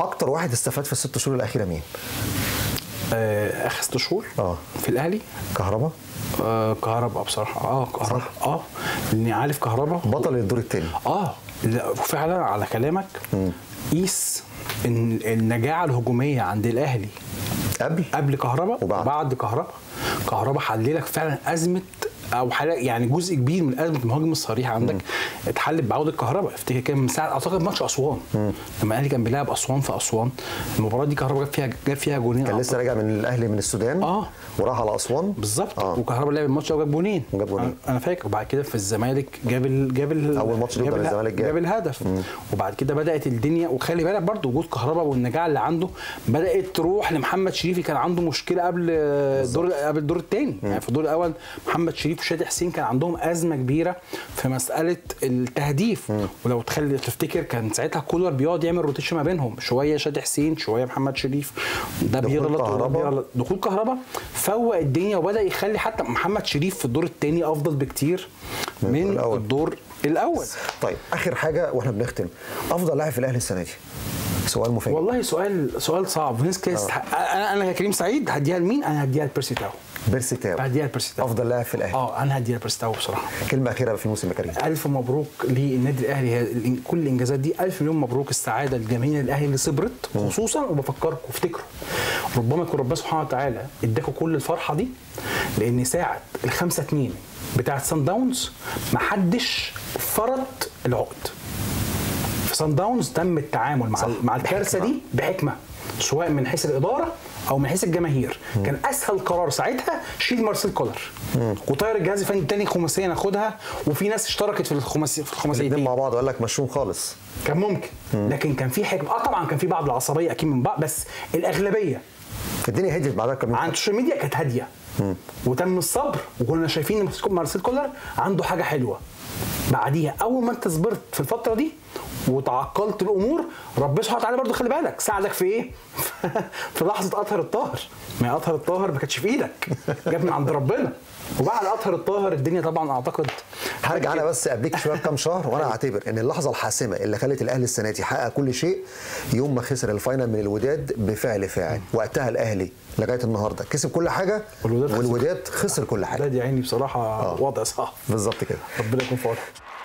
اكتر واحد استفاد في الست شهور الاخيره مين؟ اخر 6 شهور في الاهلي كهربا. كهربا بصراحه. كهربا لاني عارف كهربا بطل الدور الثاني. لا فعلا على كلامك. قيس ان النجاعه الهجوميه عند الاهلي قبل كهربا وبعد كهربا حللك فعلا ازمه او يعني جزء كبير من ازمه المهاجم الصريح عندك اتحلت بعوده كهربا. افتكر كان من ساعه اعتقد ماتش اسوان لما الاهلي كان بيلعب اسوان في اسوان، المباراه دي كهربا جاب فيها جونين. كان لسه راجع من الاهلي من السودان وراح على اسوان بالظبط. وكهربا لعب الماتش وجاب جونين. انا فاكر. وبعد كده في الزمالك جاب اول ماتش ضد الزمالك جاب الهدف. وبعد كده بدات الدنيا. وخلي بالك برضو وجود كهربا والنجاعه اللي عنده بدات تروح لمحمد شريف، كان عنده مشكله قبل الدور الثاني. يعني في الدور الاول محمد شريف وشادي حسين كان عندهم ازمه كبيره في مساله التهديف. ولو تفتكر كان ساعتها كولر بيقعد يعمل روتيشن ما بينهم، شويه شادي حسين شويه محمد شريف، ده بيغلط. دخول كهربا فوق الدنيا وبدا يخلي حتى محمد شريف في الدور الثاني افضل بكتير من الدور الاول. طيب اخر حاجه واحنا بنختم، افضل لاعب في الاهلي السنه دي؟ سؤال مفاجئ والله. سؤال صعب. ناس كده انا كريم سعيد هديها لمين؟ انا هديها لبيرسي تاو. هديها لبيرسي تاو افضل لاعب في الاهلي. انا هديها لبيرسي تاو بصراحه. كلمه اخيره في الموسم الكريم. الف مبروك للنادي الاهلي، كل الانجازات دي. الف مليون مبروك السعاده لجماهير الاهلي اللي صبرت. خصوصا وبفكركم افتكروا ربما يكون ربنا سبحانه وتعالى اداكم كل الفرحه دي، لان ساعه ال5-2 بتاعه سان داونز ما حدش فرط العقد. في سان داونز تم التعامل مع الكارثه دي بحكمه، سواء من حيث الاداره او من حيث الجماهير. كان اسهل قرار ساعتها شيل مارسيل كولر وطير الجهاز الفني الثاني خماسيه ناخدها، وفي ناس اشتركت في الخماسيتين مع بعض وقال لك مشروم خالص. كان ممكن لكن كان في حكمه. طبعا كان في بعض العصبيه اكيد من بعض، بس الاغلبيه الدنيا هديت بعدها كمان عن السوشيال ميديا كانت هاديه. وتم الصبر وكنا شايفين ان مارسيل كولر عنده حاجه حلوه. بعديها اول ما انت صبرت في الفتره دي وتعقلت الامور، ربنا سبحانه وتعالى برضو خلي بالك ساعدك في ايه؟ في لحظه اطهر الطاهر. ما اطهر الطاهر ما كانتش في ايدك، جاب من عند ربنا. وبعد اطهر الطاهر الدنيا طبعا اعتقد هرجع انا بس قبليك شويه بكام شهر، وانا اعتبر ان اللحظه الحاسمه اللي خلت الاهلي السنه دي يحقق كل شيء يوم ما خسر الفاينل من الوداد بفعل فاعل. وقتها الاهلي لغايه النهارده كسب كل حاجه والوداد خسر كل حاجه. لا دي عيني بصراحه وضع صعب بالظبط كده. ربنا يكون في عونك.